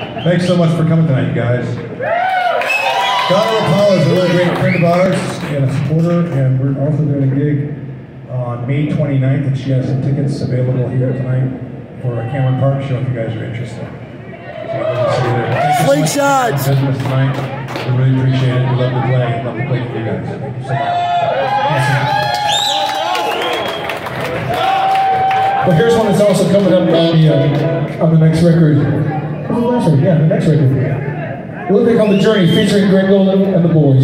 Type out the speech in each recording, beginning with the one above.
Thanks so much for coming tonight, you guys. Donna Rapala is a really great friend of ours and a supporter, and we're also doing a gig on May 29th, and she has some tickets available here tonight for a Cameron Park show if you guys are interested. Slingshots! Business tonight. We really appreciate it. We love to play. Love to play for you guys. Thank you so much. Well, here's one that's also coming up on the next record. Yeah, the next record. A little bit called The Journey, featuring Greg Golden and the Boys.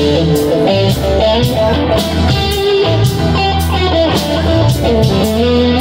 Thank you.